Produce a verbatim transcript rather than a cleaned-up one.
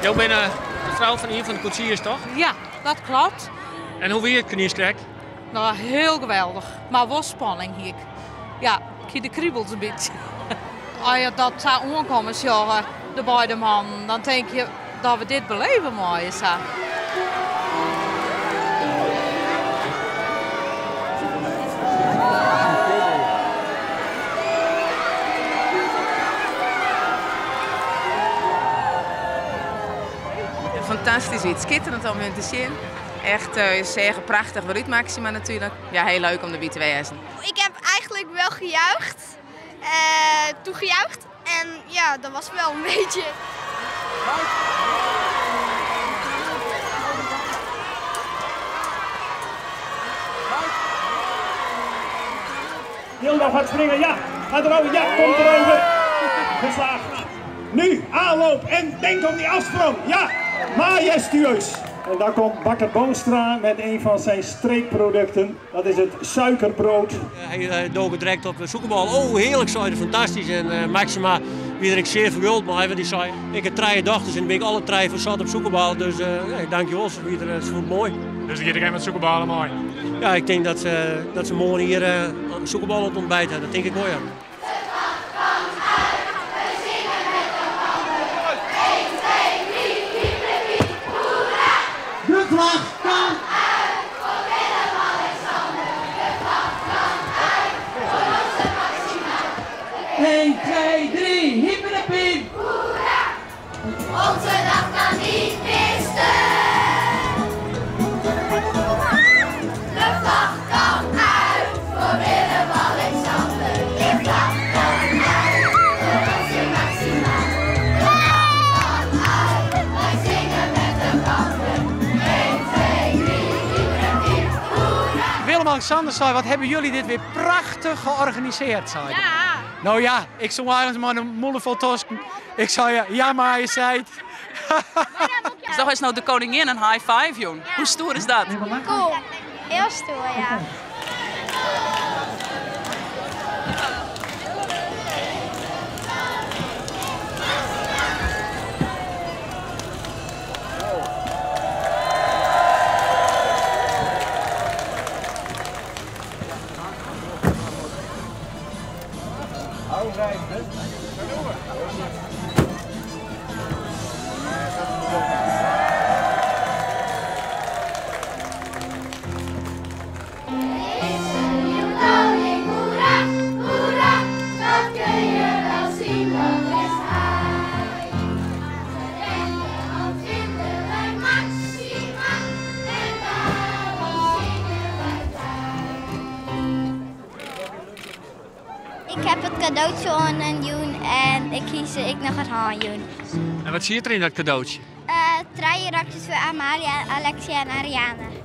Jij bent uh, de vrouw van een van de koetsiers, toch? Ja, dat klopt. En hoe weer het Knierstrek? Nou, heel geweldig. Maar wel spanning hier. Ja, ik zie de kriebels een beetje. Als je dat zou aankomen, zeggen, de beide mannen, dan denk je dat we dit beleven mooi is. Fantastisch iets, schitterend om te zien. Echt uh, zeggen prachtig vooruit Maxima natuurlijk. Ja, heel leuk om erbij te wezen. Ik heb eigenlijk wel gejuicht, uh, toegejuicht en ja, dat was wel een beetje. Hilda gaat springen, ja, gaat erover, ja, komt erover. Geslaagd. Nu, aanloop en denk om die afsprong, ja, majestueus. En daar komt Bakker Boonstra met een van zijn streekproducten. Dat is het suikerbrood. Uh, hij uh, dook direct op de zoekerbal. Oh, heerlijk, zei hij, fantastisch. En uh, Maxima, wie ik zeer verguld, maar hij die zei, ik heb drie dochters en ben ik alle drie voor zat op zoekerbal. Dus uh, nee, dankjewel, het is goed mooi. Dus ik ga met zoekerballen mooi. Ja, ik denk dat ze, dat ze morgen hier uh, zoekerbal op het ontbijt hebben. Dat denk ik mooi aan. De vlag kan uit voor Willem-Alexander. De vlag kan uit voor onze Maxima. één, twee, drie, hiep de pin. Hoera! Onze dag kan niet misten. De vlag kan uit voor Willem-Alexander. De vlag kan uit voor onze Maxima. De vlag kan uit, wij zingen met de banden. Willem-Alexander zei, wat hebben jullie dit weer prachtig georganiseerd, zei. Ja. Nou ja, ik zong eigenlijk maar een molle vol tosken. Ik zei, ja majesteit. Dus toch is nou de koningin een high five, jong. Ja. Hoe stoer is dat? Cool. Heel stoer, ja. Ik heb het cadeautje aan een joen en ik kies ik nog het haanjoen. En wat zie je er in dat cadeautje? Uh, Traaien rakjes voor Amalia, Alexia en Ariane.